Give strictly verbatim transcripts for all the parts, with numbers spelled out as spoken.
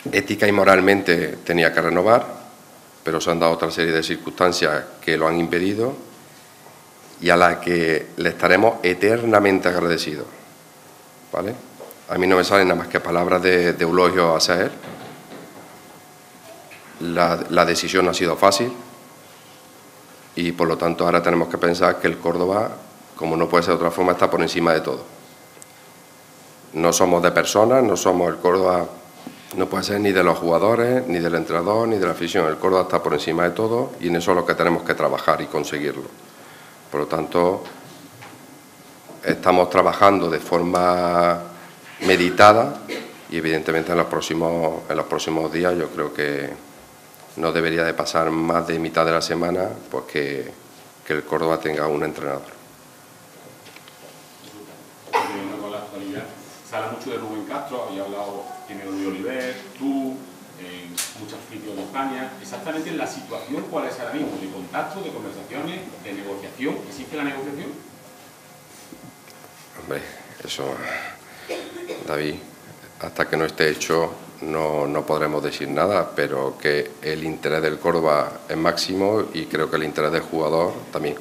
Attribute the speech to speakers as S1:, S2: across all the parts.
S1: ética y moralmente tenía que renovar, pero se han dado otra serie de circunstancias que lo han impedido y a las que le estaremos eternamente agradecidos, ¿vale? A mí no me salen nada más que palabras de, de eulogio hacia él. La, la decisión no ha sido fácil y, por lo tanto, ahora tenemos que pensar que el Córdoba, como no puede ser de otra forma, está por encima de todo. No somos de personas, no somos el Córdoba, no puede ser ni de los jugadores, ni del entrenador, ni de la afición. El Córdoba está por encima de todo y en eso es lo que tenemos que trabajar y conseguirlo. Por lo tanto, estamos trabajando de forma meditada y, evidentemente, en los próximos, en los próximos días yo creo que no debería de pasar más de mitad de la semana pues que, que el Córdoba tenga un entrenador.
S2: Siguiendo con la actualidad, se habla mucho de Rubén Castro, había hablado, tiene Luis Oliver, tú, en muchos sitios de España. Exactamente la situación, ¿cuál es ahora mismo? ¿De contacto, de conversaciones, de negociación? ¿Existe la negociación?
S1: Hombre, eso, David, hasta que no esté hecho no, no podremos decir nada, pero que el interés del Córdoba es máximo y creo que el interés del jugador también.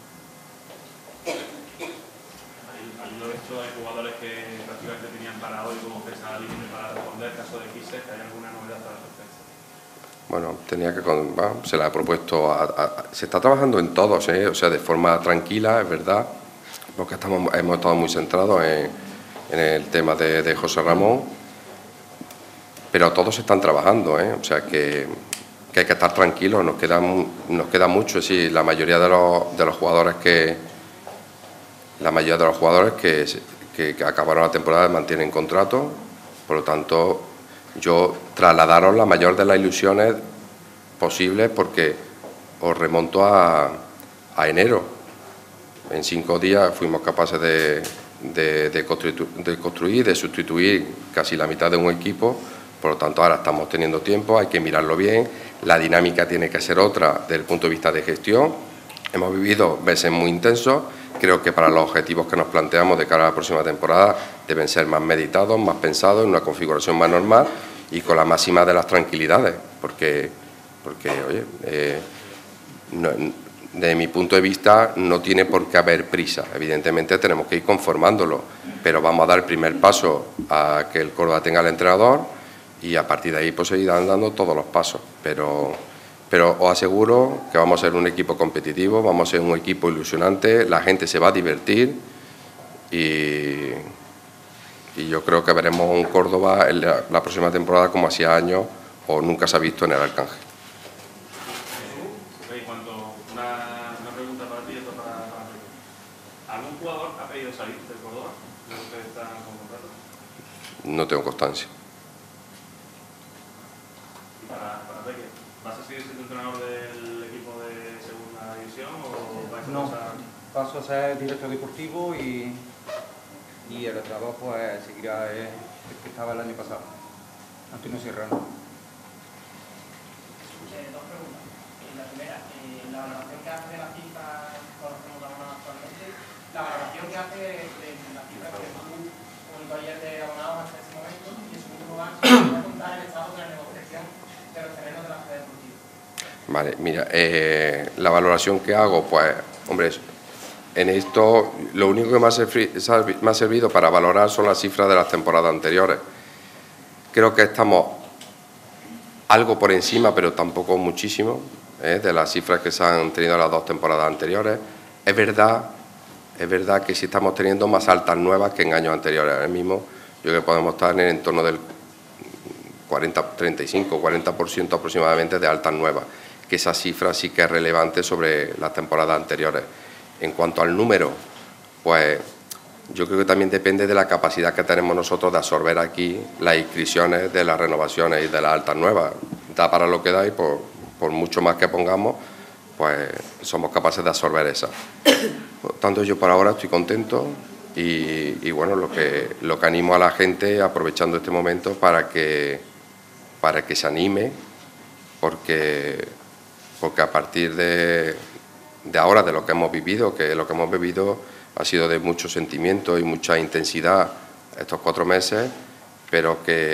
S3: Habiendo visto, hay jugadores que prácticamente tenían para hoy como fecha límite para responder, caso de Quisser, ¿hay alguna novedad para respecto?
S1: Bueno, tenía que, bueno, se le ha propuesto, a, a, se está trabajando en todos, ¿eh? O sea, de forma tranquila, es verdad, porque estamos, hemos estado muy centrados en, en el tema de, de José Ramón, pero todos están trabajando, ¿eh? O sea, que, que hay que estar tranquilos, nos queda, nos queda mucho, sí, la mayoría de los, de los jugadores que, la mayoría de los jugadores que, que, que acabaron la temporada mantienen contrato, por lo tanto, yo trasladaros la mayor de las ilusiones posibles, porque os remonto a, a enero. En cinco días fuimos capaces de, de, de, construir, de construir, de sustituir casi la mitad de un equipo. Por lo tanto, ahora estamos teniendo tiempo, hay que mirarlo bien, la dinámica tiene que ser otra desde el punto de vista de gestión. Hemos vivido meses muy intensos, creo que para los objetivos que nos planteamos de cara a la próxima temporada deben ser más meditados, más pensados, en una configuración más normal y con la máxima de las tranquilidades, porque, porque oye, eh, no, desde mi punto de vista no tiene por qué haber prisa. Evidentemente tenemos que ir conformándolo, pero vamos a dar el primer paso a que el Córdoba tenga el entrenador y a partir de ahí pues seguirán dando todos los pasos. Pero, pero os aseguro que vamos a ser un equipo competitivo, vamos a ser un equipo ilusionante, la gente se va a divertir y, y yo creo que veremos un Córdoba en la, la próxima temporada como hacía años o nunca se ha visto en el Arcángel.
S3: Una, una pregunta para ti y otra para, para Enrique. ¿Algún jugador ha pedido salir del Córdoba? ¿De ustedes están con contrato?
S1: No tengo constancia.
S3: Y para, para Enrique, ¿vas a seguir siendo entrenador del equipo de segunda división o vais a
S4: No,
S3: pasar?
S4: paso a ser director deportivo y, y el trabajo pues, seguirá el que estaba el año pasado, Antonio Serrano.
S5: La primera, eh, la valoración que hace de la cifra, conocemos abonados actualmente, la valoración que hace de, de la cifra que tú publicó ayer de abonados hasta ese momento, y en segundo lugar, voy a contar el estado de la negociación de los terrenos de la ciudad deportiva.
S1: Vale, mira, eh, la valoración que hago, pues, hombre, en esto lo único que me ha, servido, me ha servido para valorar son las cifras de las temporadas anteriores. Creo que estamos algo por encima, pero tampoco muchísimo, ¿eh? de las cifras que se han tenido las dos temporadas anteriores. Es verdad, es verdad que sí estamos teniendo más altas nuevas que en años anteriores. Ahora mismo yo creo que podemos estar en el entorno del cuarenta, treinta y cinco, cuarenta por ciento aproximadamente de altas nuevas, que esa cifra sí que es relevante sobre las temporadas anteriores. En cuanto al número, pues yo creo que también depende de la capacidad que tenemos nosotros de absorber aquí las inscripciones de las renovaciones y de las altas nuevas. Da para lo que da y por, por mucho más que pongamos, pues somos capaces de absorber esa. Por tanto, yo por ahora estoy contento y, y bueno, lo que, lo que animo a la gente, aprovechando este momento, para que, para que se anime, porque, porque a partir de, de ahora, de lo que hemos vivido, que lo que hemos vivido ha sido de mucho sentimiento y mucha intensidad estos cuatro meses, pero que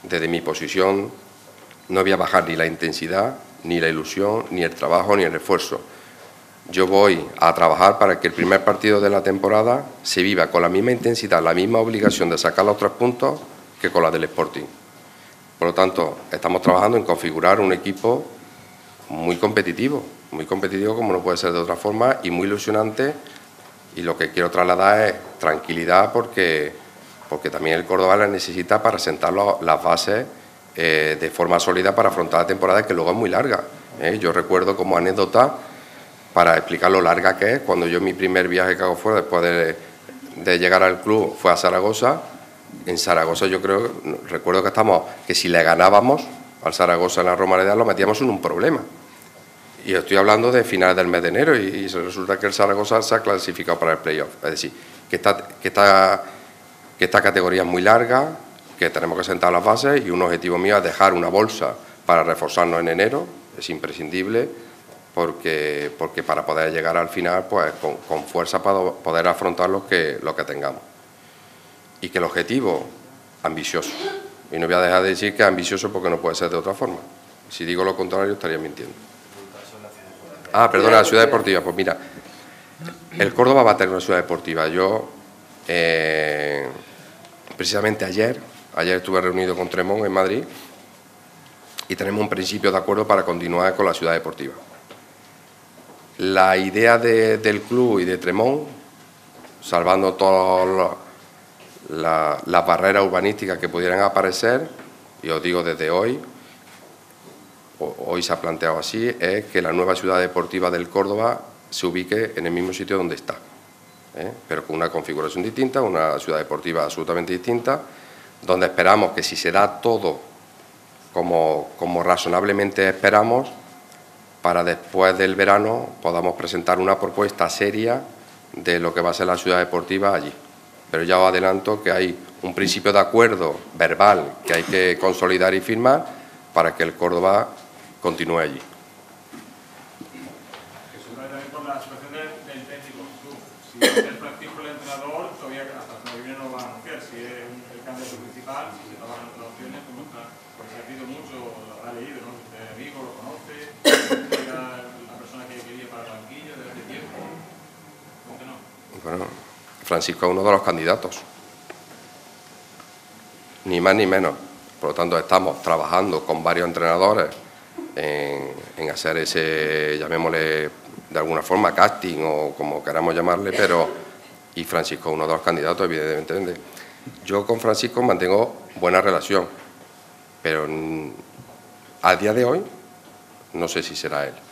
S1: desde mi posición, no voy a bajar ni la intensidad, ni la ilusión, ni el trabajo, ni el esfuerzo. Yo voy a trabajar para que el primer partido de la temporada se viva con la misma intensidad, la misma obligación de sacar los tres puntos que con la del Sporting. Por lo tanto, estamos trabajando en configurar un equipo muy competitivo, muy competitivo como no puede ser de otra forma y muy ilusionante, y lo que quiero trasladar es tranquilidad porque, porque también el Córdoba la necesita para sentar los, las bases eh, de forma sólida para afrontar la temporada, que luego es muy larga. ¿eh? Yo recuerdo como anécdota, para explicar lo larga que es, cuando yo mi primer viaje que hago fuera después de, de llegar al club fue a Zaragoza. En Zaragoza yo creo, recuerdo que estamos, que si le ganábamos al Zaragoza en la Romareda lo metíamos en un problema. Y estoy hablando de finales del mes de enero y, y resulta que el Zaragoza se ha clasificado para el playoff. Es decir, que esta, que, esta, que esta categoría es muy larga, que tenemos que sentar las bases, y un objetivo mío es dejar una bolsa para reforzarnos en enero, es imprescindible, porque, porque para poder llegar al final pues con, con fuerza para poder afrontar lo que, lo que tengamos. Y que el objetivo, ambicioso. Y no voy a dejar de decir que es ambicioso porque no puede ser de otra forma. Si digo lo contrario estaría mintiendo. Ah, perdona, la ciudad deportiva. Pues mira, el Córdoba va a tener una ciudad deportiva. Yo, eh, precisamente ayer, ayer estuve reunido con Tremont en Madrid y tenemos un principio de acuerdo para continuar con la ciudad deportiva. La idea de, del club y de Tremont, salvando todas la, las barreras urbanísticas que pudieran aparecer, y os digo desde hoy, hoy se ha planteado así, es que la nueva ciudad deportiva del Córdoba se ubique en el mismo sitio donde está, ¿eh? pero con una configuración distinta, una ciudad deportiva absolutamente distinta, donde esperamos que si se da todo como, como razonablemente esperamos, para después del verano podamos presentar una propuesta seria de lo que va a ser la ciudad deportiva allí. Pero ya os adelanto que hay un principio de acuerdo verbal que hay que consolidar y firmar para que el Córdoba continúe allí.
S3: Eso también por la situación del, del técnico. Si es el Francisco el entrenador, todavía hasta el año que viene no lo van a anunciar. Si es el candidato principal, si se trabajan otras opciones, ¿cómo está? Porque se ha escrito mucho, lo habrá leído, ¿no? Usted es amigo, lo conoce, era la persona que quería para el banquillo desde hace tiempo. ¿Cómo que no?
S1: Bueno, Francisco es uno de los candidatos, ni más ni menos. Por lo tanto, estamos trabajando con varios entrenadores en, en hacer ese, llamémosle de alguna forma, casting o como queramos llamarle, pero y Francisco es uno de los candidatos, evidentemente. Yo con Francisco mantengo buena relación, pero a día de hoy no sé si será él.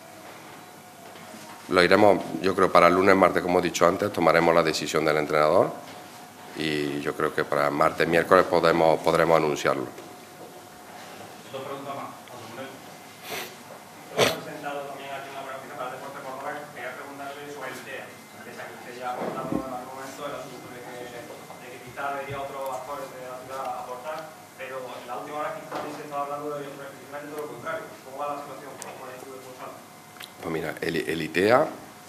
S1: Lo iremos, yo creo, para el lunes, martes, como he dicho antes, tomaremos la decisión del entrenador y yo creo que para martes, miércoles podemos, podremos anunciarlo.
S3: Dos preguntas más.
S5: Lo hemos presentado también aquí en la Buena Oficina para el Deporte Córdoba. Quería preguntarle sobre el T E A, pese a que usted ya ha aportado en algún momento el asunto de que, de que quizá debería otros actores de la ciudad aportar, pero en la última hora quizá se estaba hablando de precisamente todo lo contrario. ¿Cómo va la situación con el estudio de Futsal?
S1: Pues mira, el, el I T E A,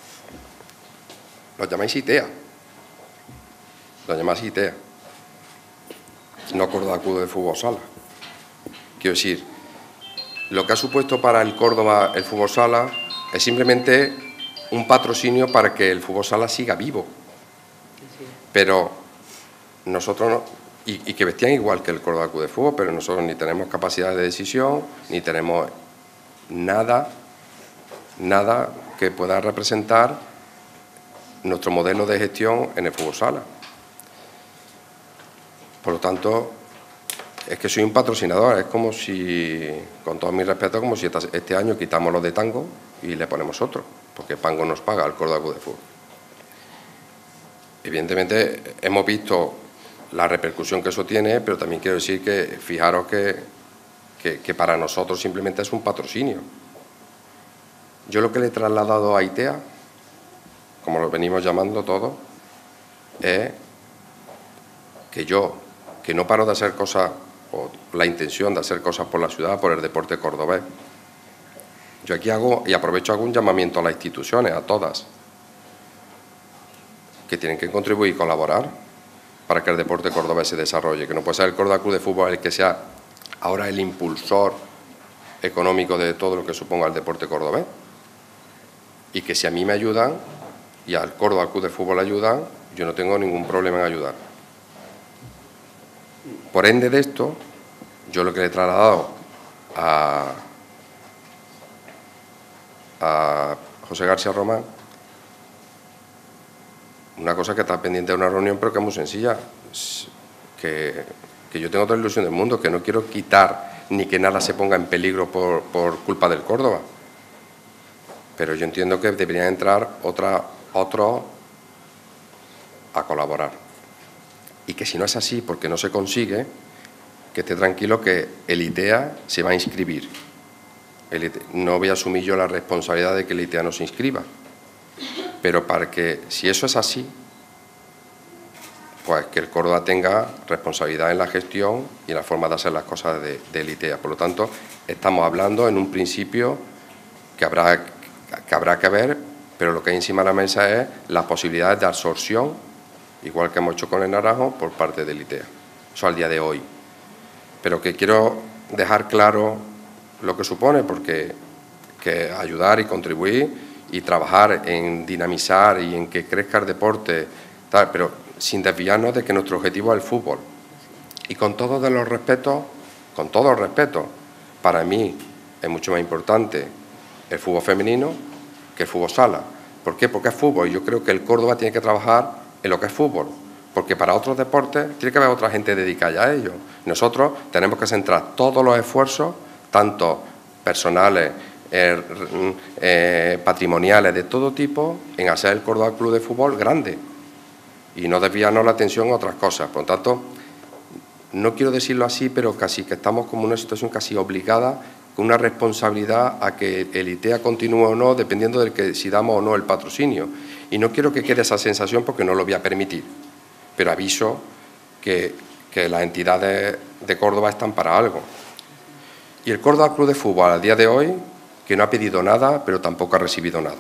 S1: lo llamáis I T E A, lo llamáis I T E A, no Córdoba Club de Fútbol Sala. Quiero decir, lo que ha supuesto para el Córdoba el fútbol sala es simplemente un patrocinio para que el fútbol sala siga vivo. Pero nosotros no, y, y que vestían igual que el Córdoba Club de Fútbol, pero nosotros ni tenemos capacidad de decisión, ni tenemos nada, nada que pueda representar nuestro modelo de gestión en el fútbol sala. Por lo tanto, es que soy un patrocinador, es como si, con todo mi respeto, como si este año quitamos los de Tango y le ponemos otro, porque Pango nos paga al Córdoba Club de Fútbol. Evidentemente, hemos visto la repercusión que eso tiene, pero también quiero decir que, fijaros que, que, que para nosotros simplemente es un patrocinio. Yo lo que le he trasladado a I T E A, como lo venimos llamando todos, es que yo, que no paro de hacer cosas, o la intención de hacer cosas por la ciudad, por el deporte cordobés. Yo aquí hago, y aprovecho, hago un llamamiento a las instituciones, a todas, que tienen que contribuir y colaborar para que el deporte cordobés se desarrolle, que no puede ser el Córdoba Club de Fútbol el que sea ahora el impulsor económico de todo lo que suponga el deporte cordobés, y que si a mí me ayudan y al Córdoba Club de Fútbol ayudan, yo no tengo ningún problema en ayudar. Por ende de esto, yo lo que le he trasladado a, a José García Román, una cosa que está pendiente de una reunión, pero que es muy sencilla, que, que yo tengo toda la ilusión del mundo, que no quiero quitar ni que nada se ponga en peligro por, por culpa del Córdoba. Pero yo entiendo que deberían entrar otra, otros a colaborar. Y que si no es así, porque no se consigue, que esté tranquilo que el I T E A se va a inscribir. El I T E A, no voy a asumir yo la responsabilidad de que el I T E A no se inscriba. Pero para que, si eso es así, pues que el Córdoba tenga responsabilidad en la gestión y en la forma de hacer las cosas de, del I T E A. Por lo tanto, estamos hablando en un principio que habrá, que habrá que ver, pero lo que hay encima de la mesa es las posibilidades de absorción, igual que hemos hecho con el Naranjo, por parte del I T E A. Eso al día de hoy. Pero que quiero dejar claro lo que supone, porque que ayudar y contribuir y trabajar en dinamizar y en que crezca el deporte, tal, pero sin desviarnos de que nuestro objetivo es el fútbol. Y con todos los respetos, con todo el respeto, para mí es mucho más importante el fútbol femenino que el fútbol sala. ¿Por qué? Porque es fútbol y yo creo que el Córdoba tiene que trabajar en lo que es fútbol, porque para otros deportes tiene que haber otra gente dedicada ya a ello. Nosotros tenemos que centrar todos los esfuerzos, tanto personales, eh, eh, patrimoniales, de todo tipo, en hacer el Córdoba Club de Fútbol grande y no desviarnos la atención a otras cosas. Por lo tanto, no quiero decirlo así, pero casi que estamos como en una situación casi obligada, con una responsabilidad a que el I T E A continúe o no, dependiendo de que si damos o no el patrocinio. Y no quiero que quede esa sensación porque no lo voy a permitir. Pero aviso que, que las entidades de Córdoba están para algo. Y el Córdoba Club de Fútbol, al día de hoy, que no ha pedido nada, pero tampoco ha recibido nada.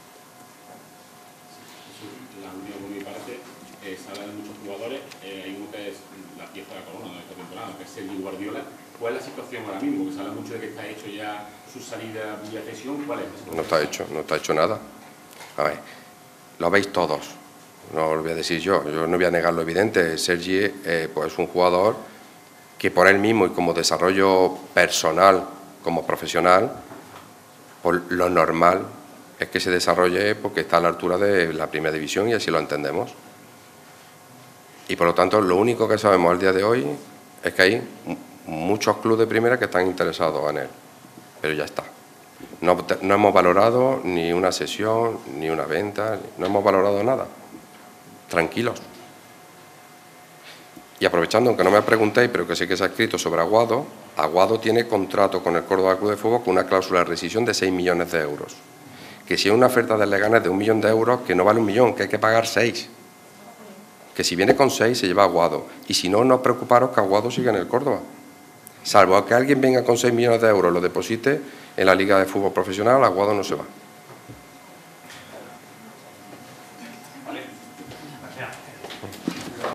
S2: La última por mi parte, eh, se habla de muchos jugadores, eh, hay uno que es la pieza de la corona de esta temporada, que es Sergio Guardiola. ¿Cuál es la situación ahora mismo? Que se habla mucho de que está hecho ya su salida vía cesión. ¿Cuál es?
S1: No está hecho, no está hecho nada. A ver, lo veis todos, no lo voy a decir yo, yo no voy a negar lo evidente. Sergi eh, pues es un jugador que por él mismo y como desarrollo personal, como profesional, pues lo normal es que se desarrolle porque está a la altura de la primera división y así lo entendemos. Y por lo tanto, lo único que sabemos al día de hoy es que hay muchos clubes de primera que están interesados en él, pero ya está. No, no hemos valorado ni una sesión, ni una venta, no hemos valorado nada. Tranquilos. Y aprovechando, aunque no me preguntéis, pero que sé que se ha escrito sobre Aguado, Aguado tiene contrato con el Córdoba Club de Fútbol con una cláusula de rescisión de seis millones de euros. Que si es una oferta de Leganés de un millón de euros, que no vale un millón, que hay que pagar seis. Que si viene con seis, se lleva Aguado. Y si no, no os preocuparos que Aguado siga en el Córdoba. Salvo que alguien venga con seis millones de euros, lo deposite en la Liga de Fútbol Profesional, Aguado no se va.